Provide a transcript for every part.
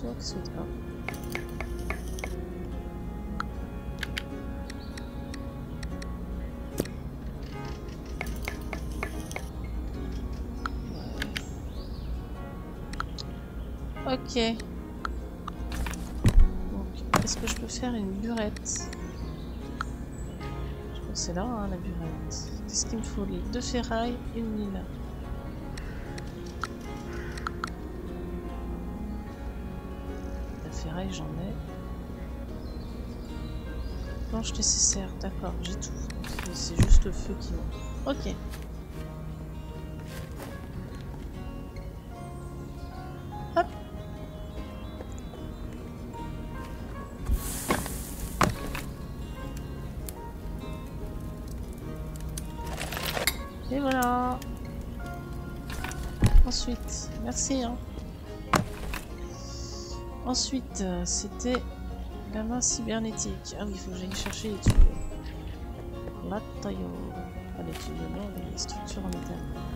Attention, qu'est-ce que t'as? Ok. Donc, est-ce que je peux faire une burette? Je crois que c'est là, hein, la burette. Qu'est-ce qu'il me faut? Les 2 ferrailles et une mine. La ferraille, j'en ai. Planche nécessaire, d'accord, j'ai tout. C'est juste le feu qui manque. Ok. Hop. Et voilà. Ensuite, merci. Hein. Ensuite, c'était la main cybernétique. Ah oui, il faut que j'aille chercher les tuyaux. La taille. Pas les tuyaux, non, les structures en métal.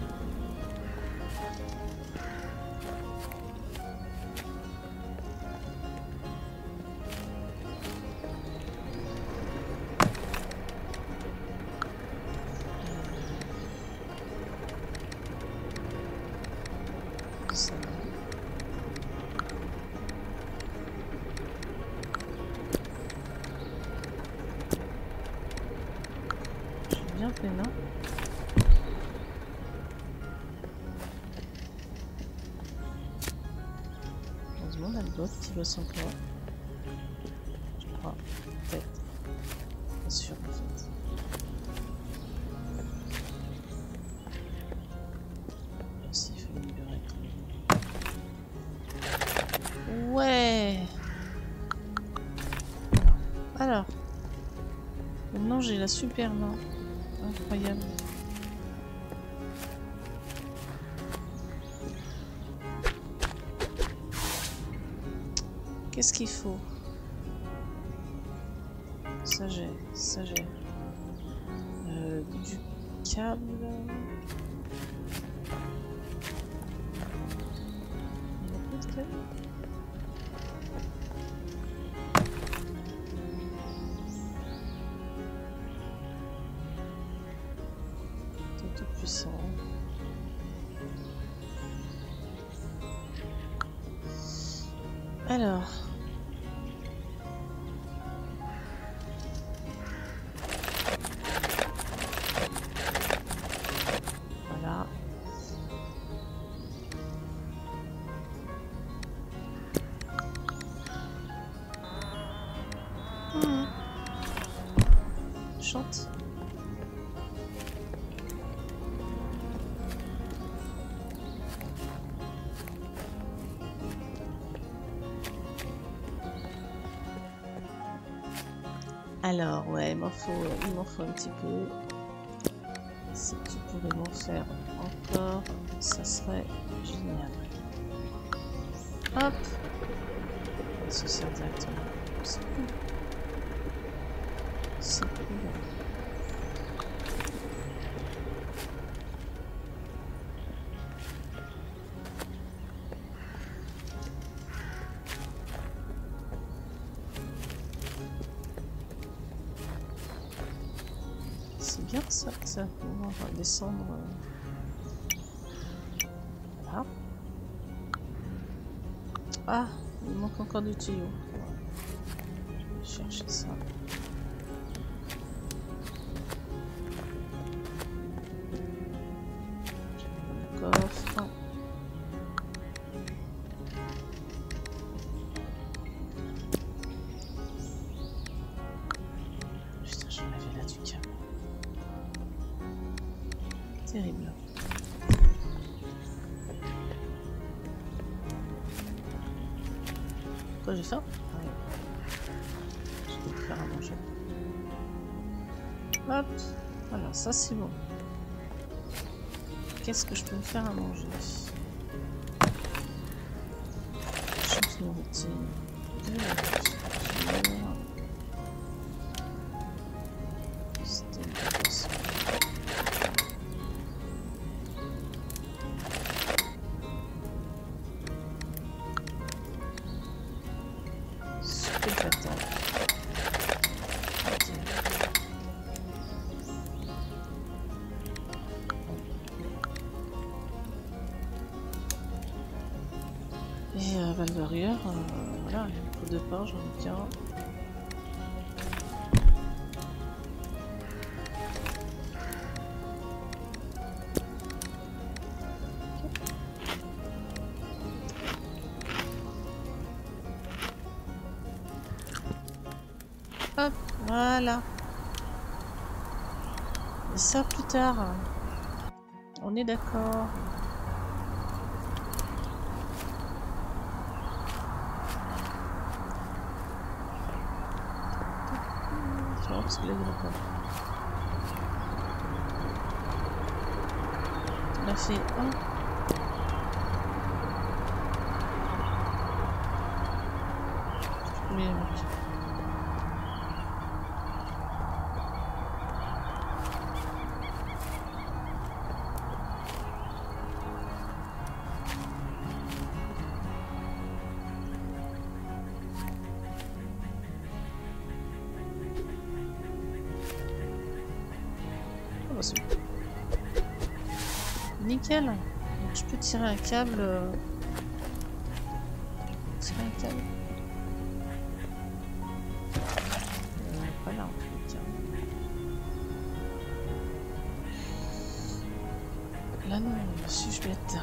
Ça va. J'ai bien fait, non? Heureusement, on a le bot qui bosse encore. Je crois. Peut-être. Pas sûr, en fait. S'il faut une burette. Ouais. Alors. Maintenant, j'ai la super main. Incroyable. Qu'est-ce qu'il faut? Ça j'ai, ça j'ai. Du câble. Il n'y a pas de câble? Tout puissant. Alors. Voilà. Chante. Alors, ouais, il m'en faut un petit peu. Si tu pourrais m'en faire encore, ça serait génial. Hop! On se sert directement. C'est cool. C'est cool. C'est bien ça, ça. On va descendre. Voilà. Ah, il manque encore du tuyau. Je vais chercher ça. Le coffre. Putain, j'en avais là du câble. Terrible. Quoi, j'ai faim? Ah ouais. Je vais me faire à manger. Hop. Voilà, ça c'est bon. Qu'est-ce que je peux me faire à manger? Champignons rôtis. De la confiture. Steak de poisson. Val Warrior, voilà, une coup de pain, j'en ai qu'un. Hop, voilà. Et ça plus tard. On est d'accord. C'est vrai parce que là il y en a pas. On a fait un. Oui, ok. Oh, c'est bon. Nickel. Donc je peux tirer un câble. Tirer un câble. Pas là en tout cas. Là non, suis-je bête?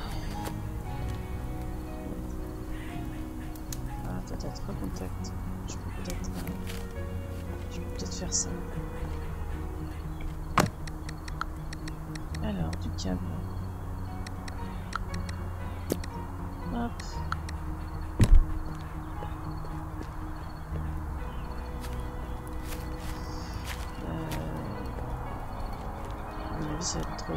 Ah, peut-être recontact. Je peux peut-être faire ça. Alors, du câble. Hop. À mon avis, ça va être trop long.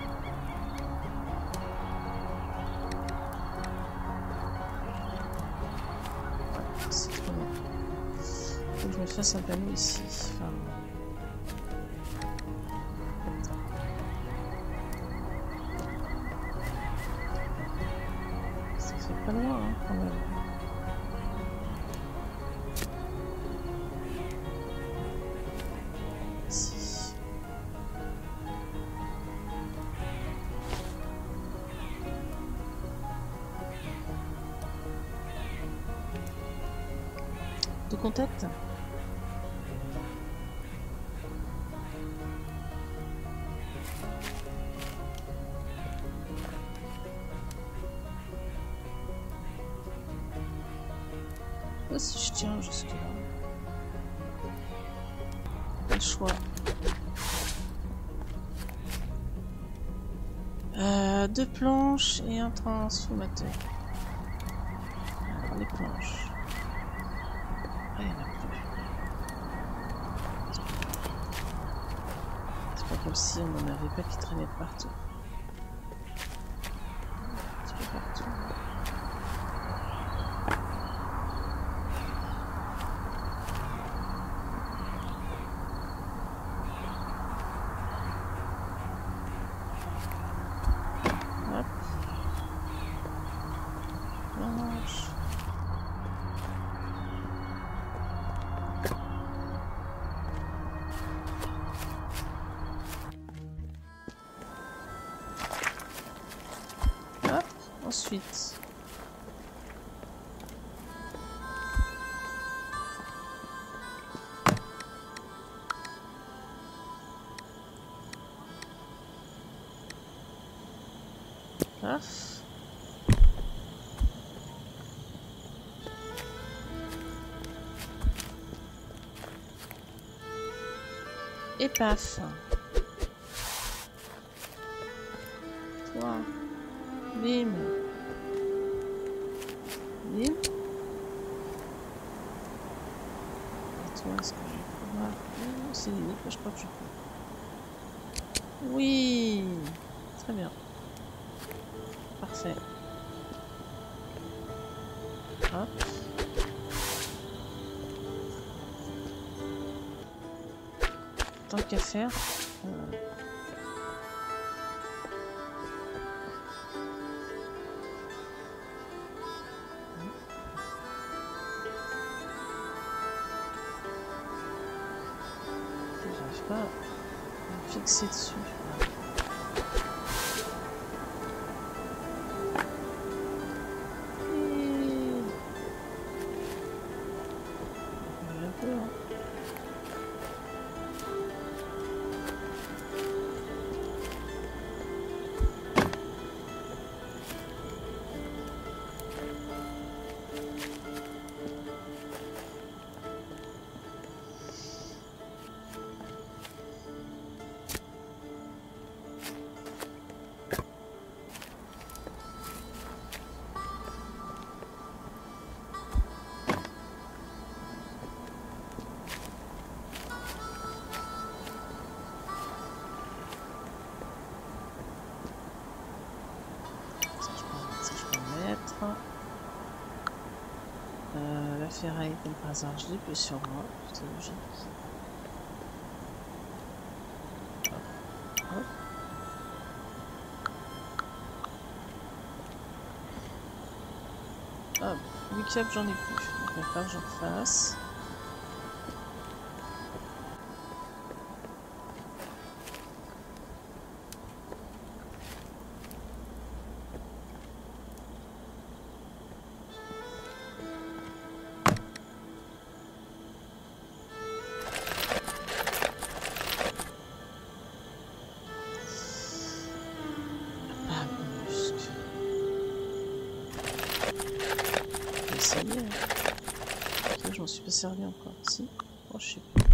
Ouais, c'est trop long. Faut que je me fasse un panneau ici. Enfin, ça fait pas loin, hein, quand même. Ici. De contact. Oh, si je tiens jusque là. Pas le choix. Deux planches et un transformateur. Alors, les planches. Ah, il n'y en a plus. C'est pas comme si on n'en avait pas qui traînaient partout. Un petit peu partout. Hop. Planche. Hop. Ensuite. Paf. Et paf. Toi. Bim. Bim. Et toi, est-ce que je vais pouvoir... Oh, c'est limite, mais je crois que je peux. Oui. Très bien. Parfait. Hop. Tant qu'à faire. J'arrive pas à me fixer dessus. pareil, comme par hasard, je l'ai plus sur moi, c'est logique. Hop. Hop. Hop, du cap j'en ai plus, donc il va falloir que j'en refasse. Je m'en suis pas servi encore, si. Oh, je sais pas.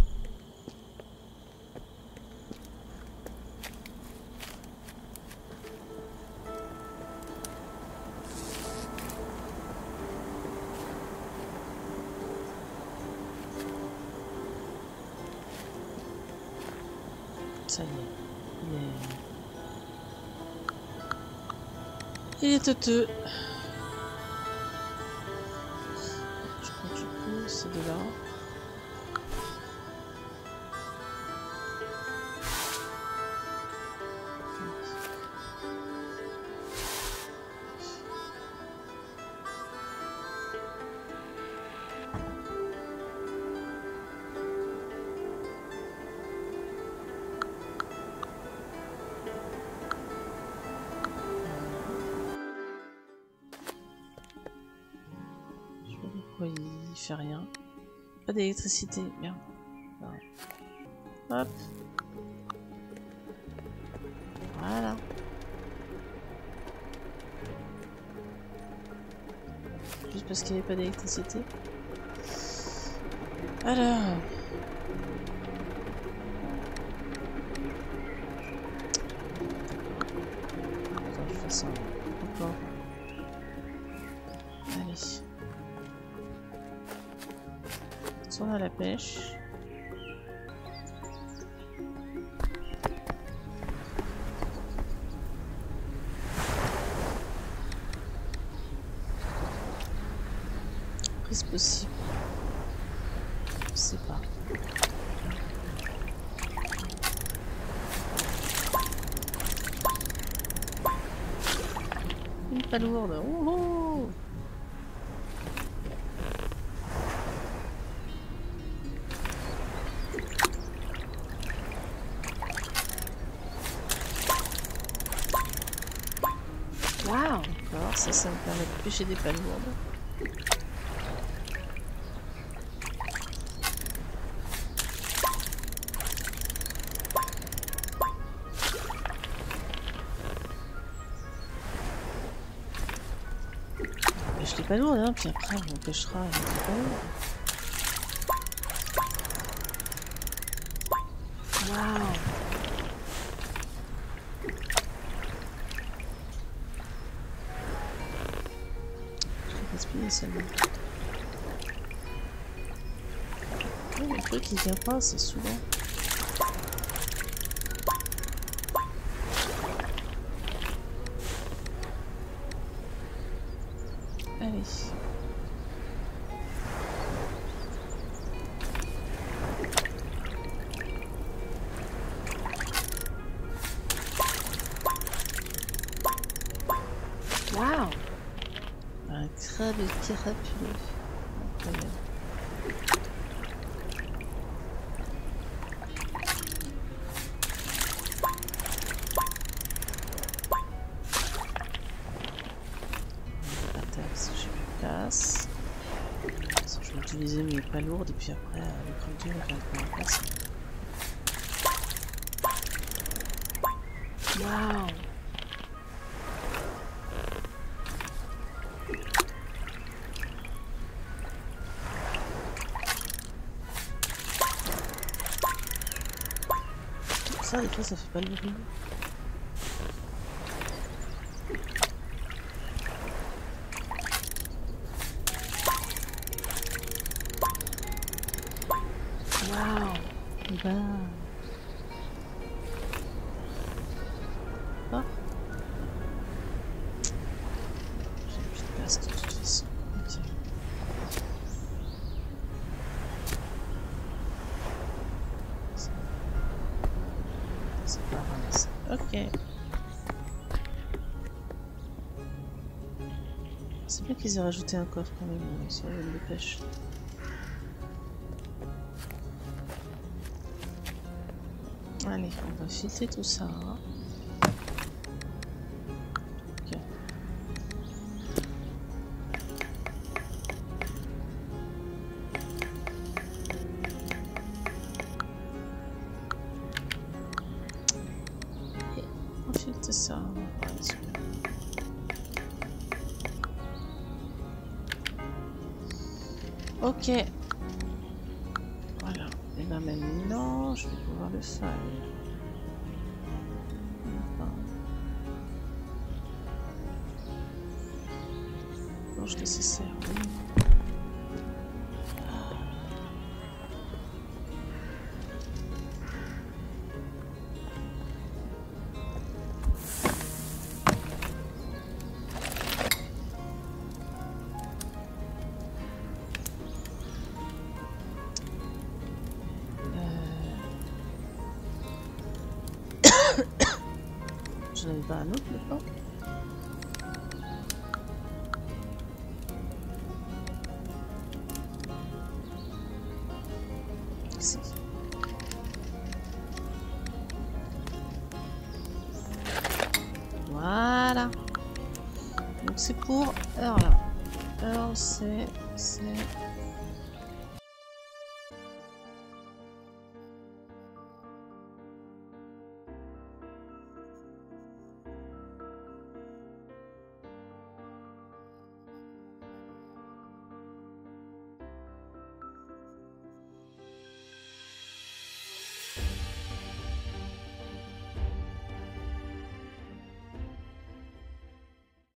Ça y est. Il est teuteux. C'est de là. Je sais pas pourquoi il fait rien. Pas d'électricité, merde. Hop. Voilà. Juste parce qu'il n'y avait pas d'électricité. Alors. Attends, je fais ça. Encore. Allez. On a la pêche. Est-ce possible? Je sais pas. Une palourde. Oh oh. Waouh! Alors ça me permet de pêcher des palourdes. Pêche les palourdes, hein, puis après on pêchera avec les palourdes. Waouh! Seulement. Oh, le truc il vient pas, c'est souvent. Allez. Waouh! Un crabe carapuleux. Incroyable. Par terre parce que j'ai plus de place. Je vais utiliser mes palourdes et puis après le crabe dur on va prendre la place. Waouh! Ça, des fois, ça fait pas le bruit. Waouh! Bah. Ah. J'ai plus de place de toute façon. Okay. C'est pas ramassé. Ok. C'est bien qu'ils aient rajouté un coffre quand même sur l'île de pêche. Allez, on va filtrer tout ça. Ok. Et on filtre ça. Voilà, super. Ok. Voilà. Et ben maintenant, je vais pouvoir le faire. Plonge nécessaire, oui. Je n'avais pas un autre maintenant. Ici. Voilà. Donc c'est pour Earl. Earl, c'est